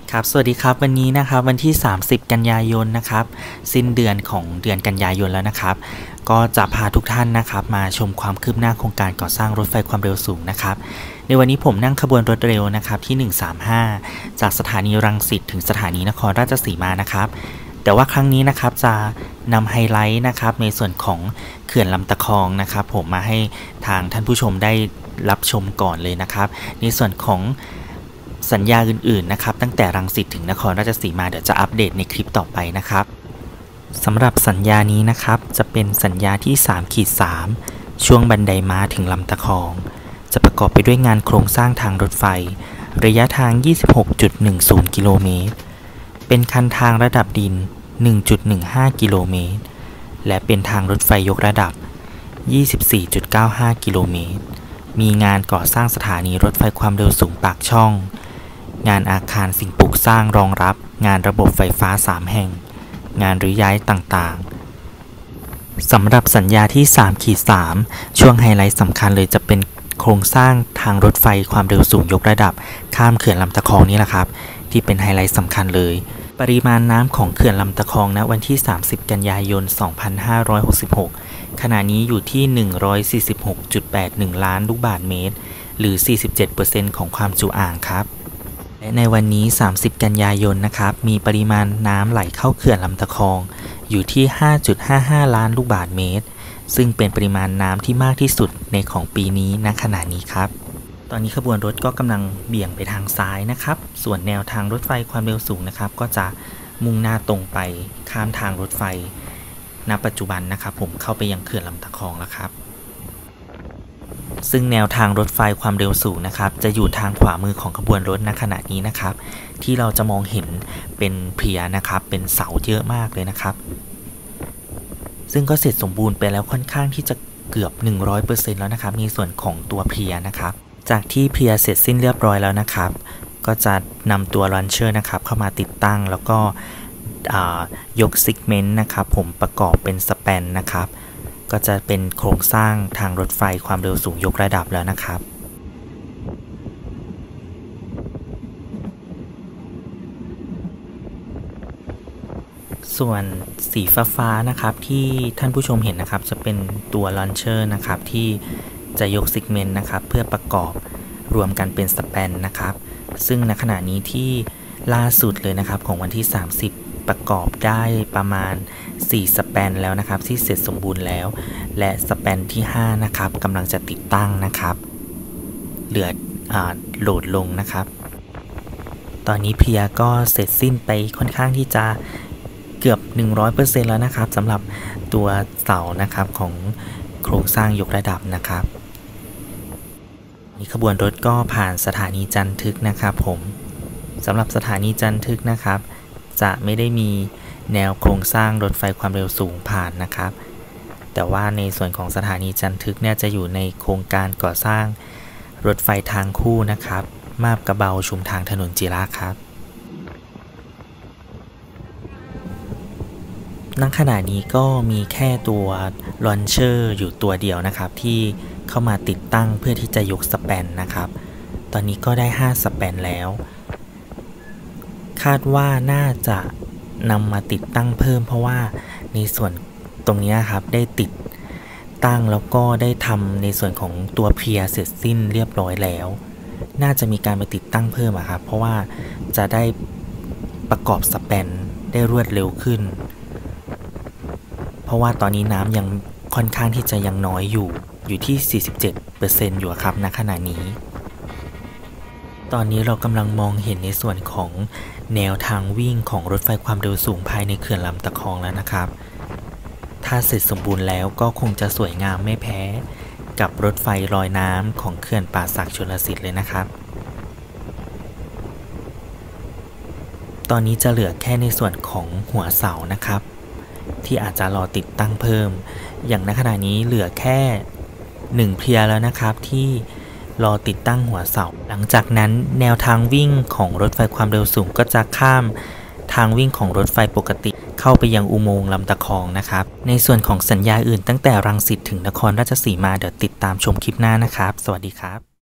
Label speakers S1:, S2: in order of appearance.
S1: ครับสวัสดีครับวันนี้นะครับวันที่30กันยายนนะครับสิ้นเดือนของเดือนกันยายนแล้วนะครับก็จะพาทุกท่านนะครับมาชมความคืบหน้าโครงการก่อสร้างรถไฟความเร็วสูงนะครับในวันนี้ผมนั่งขบวนรถเร็วนะครับที่135จากสถานีรังสิตถึงสถานีนครราชสีมานะครับแต่ว่าครั้งนี้นะครับจะนำไฮไลท์นะครับในส่วนของเขื่อนลำตะคองนะครับผมมาให้ทางท่านผู้ชมได้รับชมก่อนเลยนะครับในส่วนของสัญญาอื่นๆนะครับตั้งแต่รังสิตถึงนครราชสีมาเดี๋ยวจะอัปเดตในคลิปต่อไปนะครับสำหรับสัญญานี้นะครับจะเป็นสัญญาที่ 3-3 ช่วงบันไดม้าถึงลำตะคองจะประกอบไปด้วยงานโครงสร้างทางรถไฟระยะทาง 26.10 กิโลเมตรเป็นคันทางระดับดิน 1.15 กิโลเมตรและเป็นทางรถไฟยกระดับ 24.95 กิโลเมตรมีงานก่อสร้างสถานีรถไฟความเร็วสูงปากช่องงานอาคารสิ่งปลูกสร้างรองรับงานระบบไฟฟ้า3แห่งงานรื้อย้ายต่างๆสำหรับสัญญาที่ 3-3 ช่วงไฮไลท์สำคัญเลยจะเป็นโครงสร้างทางรถไฟความเร็วสูงยกระดับข้ามเขื่อนลำตะคองนี่แหละครับที่เป็นไฮไลท์สำคัญเลยปริมาณน้ำของเขื่อนลำตะคองณวันที่30กันยายน2566ขณะนี้อยู่ที่ 146.81 ล้านลูกบาศก์เมตรหรือ 47% ของความจุอ่างครับและในวันนี้30กันยายนนะครับมีปริมาณน้ำไหลเข้าเขื่อนลำตะคองอยู่ที่ 5.55 ล้านลูกบาศก์เมตรซึ่งเป็นปริมาณน้ำที่มากที่สุดในของปีนี้ณขณะนี้ครับตอนนี้ขบวนรถก็กำลังเบี่ยงไปทางซ้ายนะครับส่วนแนวทางรถไฟความเร็วสูงนะครับก็จะมุ่งหน้าตรงไปข้ามทางรถไฟณปัจจุบันนะครับผมเข้าไปยังเขื่อนลำตะคองแล้วครับซึ่งแนวทางรถไฟความเร็วสูงนะครับจะอยู่ทางขวามือของขบวนรถณขณะนี้นะครับที่เราจะมองเห็นเป็นเพลียนะครับเป็นเสาเยอะมากเลยนะครับซึ่งก็เสร็จสมบูรณ์ไปแล้วค่อนข้างที่จะเกือบ 100% แล้วนะครับในส่วนของตัวเพลียนะครับจากที่เพลียเสร็จสิ้นเรียบร้อยแล้วนะครับก็จะนำตัวลอนเชอร์นะครับเข้ามาติดตั้งแล้วก็ยกซิกเมนต์นะครับผมประกอบเป็นสแปนนะครับก็จะเป็นโครงสร้างทางรถไฟความเร็วสูงยกระดับแล้วนะครับส่วนสีฟ้านะครับที่ท่านผู้ชมเห็นนะครับจะเป็นตัวลอนเชอร์นะครับที่จะยกซิกเมนต์นะครับเพื่อประกอบรวมกันเป็นสแปนนะครับซึ่งณขณะนี้ที่ล่าสุดเลยนะครับของวันที่30ประกอบได้ประมาณ4สแปนแล้วนะครับที่เสร็จสมบูรณ์แล้วและสแปนที่5นะครับกำลังจะติดตั้งนะครับเหลือโหลดลงนะครับตอนนี้เพลียก็เสร็จสิ้นไปค่อนข้างที่จะเกือบ 100% แล้วนะครับสำหรับตัวเสานะครับของโครงสร้างยกระดับนะครับนี่ขบวนรถก็ผ่านสถานีจันทึกนะครับผมสำหรับสถานีจันทึกนะครับจะไม่ได้มีแนวโครงสร้างรถไฟความเร็วสูงผ่านนะครับแต่ว่าในส่วนของสถานีจันทึกเนี่ยจะอยู่ในโครงการก่อสร้างรถไฟทางคู่นะครับมาบกระเบาชุมทางถนนจิระครับณขณะนี้ก็มีแค่ตัวลอนเชอร์อยู่ตัวเดียวนะครับที่เข้ามาติดตั้งเพื่อที่จะยกสแปนนะครับตอนนี้ก็ได้5สแปนแล้วคาดว่าน่าจะนำมาติดตั้งเพิ่มเพราะว่าในส่วนตรงนี้ครับได้ติดตั้งแล้วก็ได้ทำในส่วนของตัวเพลียเสร็จสิ้นเรียบร้อยแล้วน่าจะมีการไปติดตั้งเพิ่มครับเพราะว่าจะได้ประกอบสแปนได้รวดเร็วขึ้นเพราะว่าตอนนี้น้ำยังค่อนข้างที่จะยังน้อยอยู่ที่ 47% อยู่ครับณขณะนี้ตอนนี้เรากำลังมองเห็นในส่วนของแนวทางวิ่งของรถไฟความเร็วสูงภายในเขื่อนลำตะคองแล้วนะครับถ้าเสร็จสมบูรณ์แล้วก็คงจะสวยงามไม่แพ้กับรถไฟลอยน้ำของเขื่อนป่าสักชลสิทธิ์เลยนะครับตอนนี้จะเหลือแค่ในส่วนของหัวเสานะครับที่อาจจะรอติดตั้งเพิ่มอย่างณขณะนี้เหลือแค่1เพลียแล้วนะครับที่รอติดตั้งหัวเสาหลังจากนั้นแนวทางวิ่งของรถไฟความเร็วสูงก็จะข้ามทางวิ่งของรถไฟปกติเข้าไปยังอุโมงค์ลำตะคองนะครับในส่วนของสัญญาอื่นตั้งแต่รังสิตถึงนครราชสีมาเดี๋ยวติดตามชมคลิปหน้านะครับสวัสดีครับ